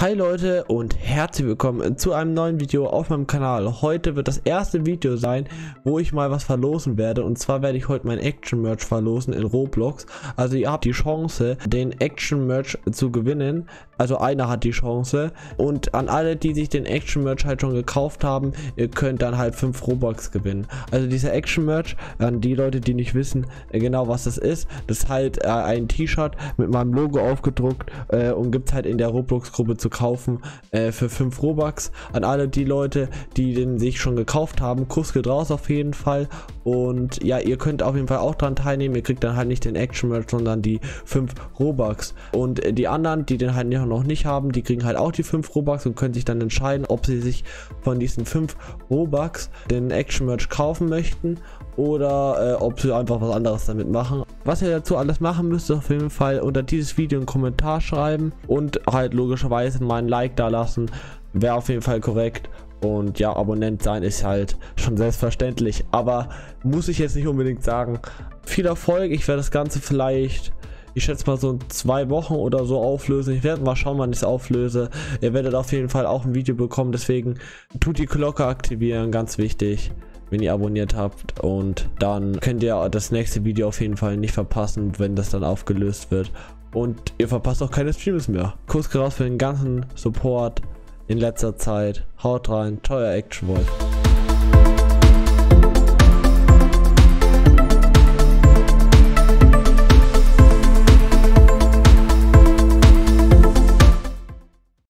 Hi Leute und herzlich willkommen zu einem neuen Video auf meinem Kanal. Heute wird das erste Video sein, wo ich mal was verlosen werde, und zwar werde ich heute mein Action Merch verlosen in Roblox. Also ihr habt die Chance, den Action Merch zu gewinnen, also einer hat die Chance, und an alle, die sich den Action Merch halt schon gekauft haben, ihr könnt dann halt 5 Robux gewinnen. Also dieser Action Merch, an die Leute, die nicht wissen genau was das ist halt ein T-Shirt mit meinem Logo aufgedruckt und gibt es halt in der Roblox Gruppe zu kaufen für 5 Robux. An alle die Leute, die den sich schon gekauft haben, Kuss geht raus auf jeden Fall. Und ja, ihr könnt auf jeden Fall auch dran teilnehmen. Ihr kriegt dann halt nicht den Action Merch, sondern die 5 Robux. Und die anderen, die den halt noch nicht haben, die kriegen halt auch die 5 Robux und können sich dann entscheiden, ob sie sich von diesen 5 Robux den Action Merch kaufen möchten oder ob sie einfach was anderes damit machen. Was ihr dazu alles machen müsst, ist auf jeden Fall unter dieses Video einen Kommentar schreiben und halt logischerweise mal ein Like da lassen, wäre auf jeden Fall korrekt. Und ja, Abonnent sein ist halt schon selbstverständlich, aber muss ich jetzt nicht unbedingt sagen. Viel Erfolg, ich werde das Ganze vielleicht, ich schätze mal so in 2 Wochen oder so auflösen. Ich werde mal schauen, wann ich es auflöse. Ihr werdet auf jeden Fall auch ein Video bekommen, deswegen tut die Glocke aktivieren, ganz wichtig, wenn ihr abonniert habt, und dann könnt ihr das nächste Video auf jeden Fall nicht verpassen, wenn das dann aufgelöst wird, und ihr verpasst auch keine Streams mehr. Kuss raus für den ganzen Support in letzter Zeit. Haut rein, teuer Action Wolf.